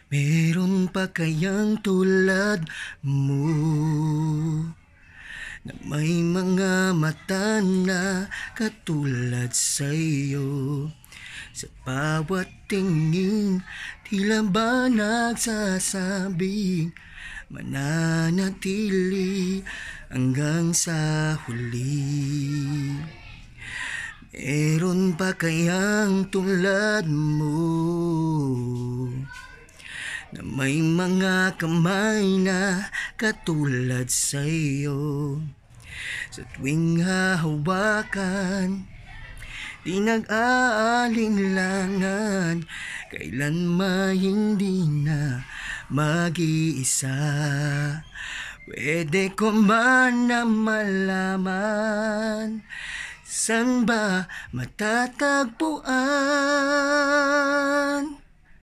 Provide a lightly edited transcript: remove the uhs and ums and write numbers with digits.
Meron pa kayang tulad mo na may mga mata na katulad sa'yo? Sa bawat tingin, tila ba nagsasabing mananatili hanggang sa huli. Meron pa kayang tulad mo na may mga kamay na katulad sa'yo? Sa tuwing hahawakan, di nag-aalinlangan, kailanman hindi na mag-iisa. Pwede ko man na malaman, saan ba matatagpuan